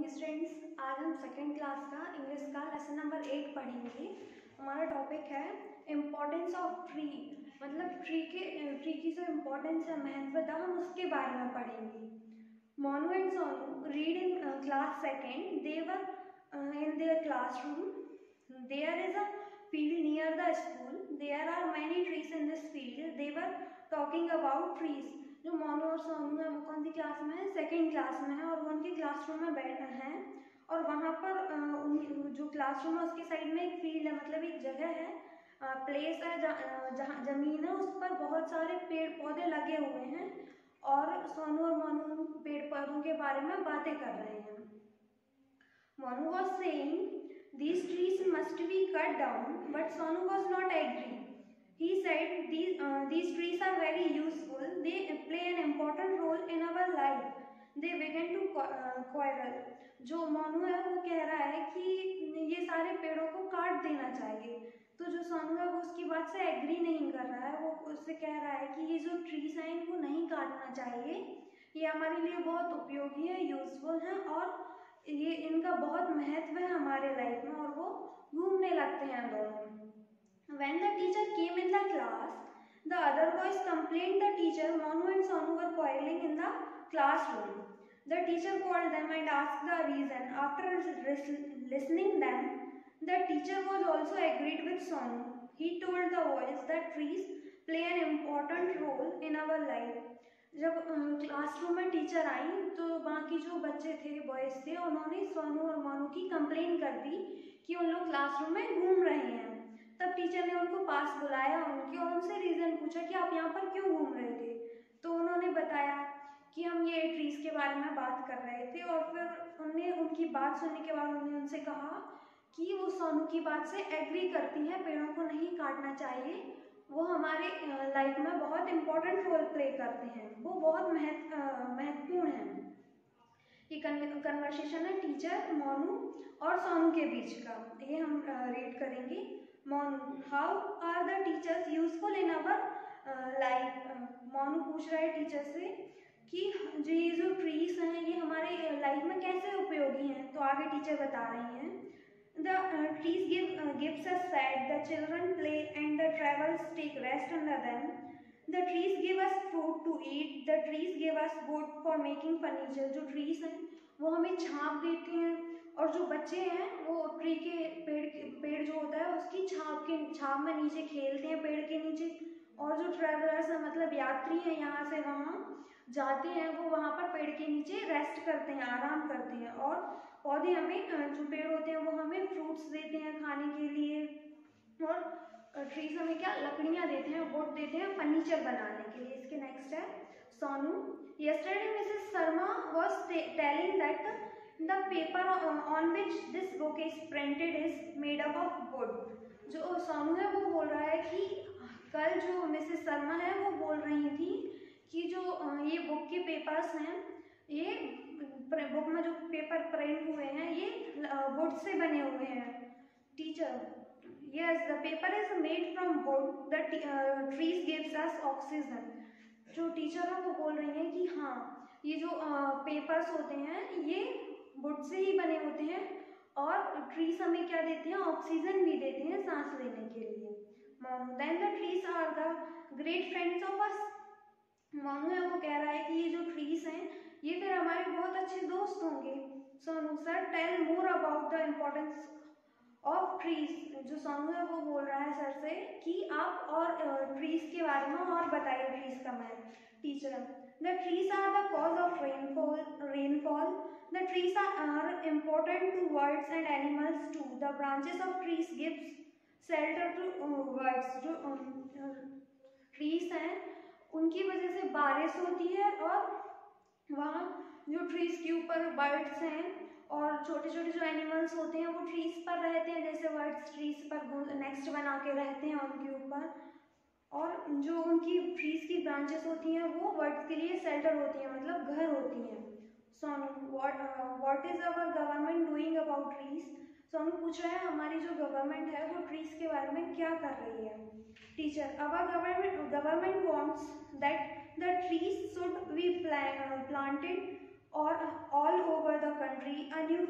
Students, आज हम second class का इंग्लिश का लेसन नंबर 8 पढ़ेंगे। हमारा टॉपिक है इम्पोर्टेंस ऑफ ट्री, मतलब ट्री की जो इम्पोर्टेंस है, महत्वता, हम उसके बारे में पढ़ेंगे। Monu and Sonu read in class second. They were in their classroom. There is a field near the school. There are many trees in this field. They were talking about trees. जो मोनू और सोनू है वो कौन सी क्लास में है? सेकेंड क्लास में है, और वो उनके क्लासरूम में बैठे हैं। और वहाँ पर जो क्लासरूम है उसके साइड में एक फील्ड है, मतलब एक जगह है, प्लेस है जहाँ जमीन है, उस पर बहुत सारे पेड़ पौधे लगे हुए हैं। और सोनू और मोनू पेड़ पौधों के बारे में बातें कर रहे हैं। Monu was saying these trees must be cut down, but Sonu was not agree. He said these trees are very useful. They play an important role in our life. They began to quarrel. जो मोनू है वो कह रहा है कि ये सारे पेड़ों को काट देना चाहिए, तो जो सोनू है वो उसकी बात से एग्री नहीं कर रहा है। वो उससे कह रहा है कि ये जो ट्रीज हैं इनको नहीं काटना चाहिए, ये हमारे लिए बहुत उपयोगी है, यूजफुल है, और ये इनका बहुत महत्व है हमारे लाइफ में। और वो घूमने लगते हैं दोनों। When the teacher came in the class, the other boys complained the teacher Monu and Sonu were quarreling in the classroom. The teacher called them and asked the reason. After listening them, the teacher was also agreed with Sonu. He told the boys that trees play an important role in our life. जब classroom में teacher आई तो बाकी जो बच्चे थे, boys थे, उन्होंने सोनू और मोनू की कंप्लेन कर दी कि उन लोग क्लासरूम में घूम रहे हैं। तब टीचर ने उनको पास बुलाया उनके, और उनसे रीज़न पूछा कि आप यहाँ पर क्यों घूम रहे थे। तो उन्होंने बताया कि हम ये ट्रीज़ के बारे में बात कर रहे थे। और फिर उनने उनकी बात सुनने के बाद उन्होंने उनसे कहा कि वो सोनू की बात से एग्री करती हैं, पेड़ों को नहीं काटना चाहिए, वो हमारे लाइफ में बहुत इम्पोर्टेंट रोल प्ले करते हैं, वो बहुत महत्वपूर्ण है। ये कन्वर्सेशन है टीचर, मोनू और सोनू के बीच का, ये हम रीड करेंगे। Monu, how are the teachers useful in our life? Monu पूछ रहा है टीचर से कि ये जो ट्रीज हैं ये हमारे लाइफ में कैसे उपयोगी हैं। तो आगे टीचर बता रही हैं, the trees gives us shade, the children play and the travelers take rest under them. The trees give us fruit to eat, the trees give us wood for making furniture. जो trees हैं वो हमें छाँव देते हैं, और जो बच्चे हैं वो ट्री के पेड़ जो होता है उसकी छाँव में नीचे खेलते हैं, पेड़ के नीचे। और जो ट्रैवलर्स हैं, मतलब यात्री हैं, यहाँ से वहाँ जाते हैं, वो वहाँ पर पेड़ के नीचे रेस्ट करते हैं, आराम करते हैं। और पौधे हमें, जो पेड़ होते हैं वो हमें फ्रूट्स देते हैं खाने के लिए, और ट्रीज हमें क्या, लकड़ियाँ देते हैं, वुड देते हैं फर्नीचर बनाने के लिए। इसके नेक्स्ट है Sonu, yesterday Mrs Sharma was telling that the paper on which this book is printed is made up of wood. जो सोनू है वो बोल रहा है कि कल जो मिसेस शर्मा है वो बोल रही थी कि जो ये बुक के पेपर्स हैं, ये बुक में जो पेपर प्रिंट हुए हैं ये वुड से बने हुए हैं। Teacher, yes, the paper is made from wood, the trees gives us oxygen. जो टीचर है वो बोल रही हैं कि हाँ, ये जो पेपर्स होते हैं ये वुड से ही बने होते हैं, और ट्रीज हमें क्या देते हैं, ऑक्सीजन भी देते हैं सांस लेने के लिए। Monu, then the trees are the great friends of us. Monu है वो कह रहा है कि ये जो ट्रीज हैं ये फिर हमारे बहुत अच्छे दोस्त होंगे। Sonu, sir tell more about the importance of trees. जो सोनू है वो बोल रहा है सर से कि आप और ट्रीज के बारे में और बताइए, ट्रीज का महत्व। Teacher, the trees are the cause of rainfall. The trees are important to birds and animals too. The branches of trees gives shelter to birds. जो ट्रीज हैं उनकी वजह से बारिश होती है, और वहाँ जो ट्रीज के ऊपर बर्ड्स हैं और छोटे छोटे जो एनिमल्स होते हैं वो ट्रीज पर रहते हैं, जैसे बर्ड्स ट्रीज पर नेक्स्ट बना के रहते हैं उनके ऊपर। और जो उनकी ट्रीज की ब्रांचेस होती हैं वो बर्ड्स के लिए शेल्टर होती हैं, मतलब घर होती हैं। Sonu, what is our government doing about trees? Sonu पूछ रहा है हमारी जो गवर्नमेंट है वो ट्रीज के बारे में क्या कर रही है। Teacher, our government wants that the trees should be planted or all over the country. A new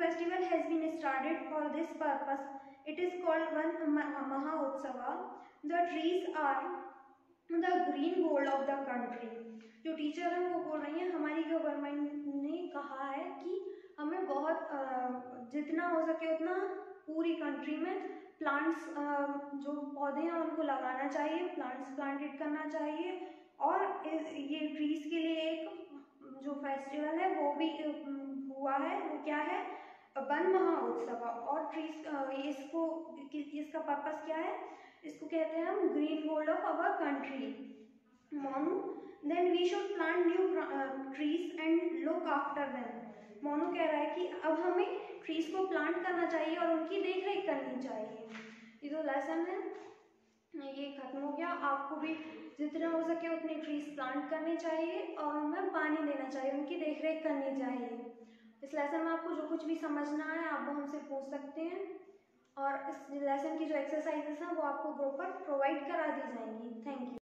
planted for this purpose. It is called Van Mahotsava. The trees are the green gold of the country. जो teacher हैं वो बोल रही हैं हमारी government ने कहा है कि हमें बहुत जितना हो सके उतना पूरी कंट्री में प्लांट्स जो पौधे हैं उनको लगाना चाहिए, प्लांट्स प्लांटेड करना चाहिए। और ये ट्रीज के लिए एक जो फेस्टिवल है वो भी हुआ है, वो क्या है, वन महोत्सव। और ट्रीज इसको इसका पर्पस क्या है, इसको कहते हैं हम green gold of our country Monu. Then we should plant new trees and look after them. Monu कह रहा है कि अब हमें ट्रीज को प्लांट करना चाहिए और उनकी देख रेख करनी चाहिए। ये जो लेसन है ये खत्म हो गया। आपको भी जितना हो सके उतने ट्रीज प्लांट करने चाहिए और उनमें पानी देना चाहिए, उनकी देख रेख करनी चाहिए। इस लेसन में आपको जो कुछ भी समझना है आप वो हमसे पूछ सकते हैं और इस लेसन की जो एक्सरसाइजेस हैं वो आपको ग्रुप पर प्रोवाइड करा दी जाएंगी। Thank you.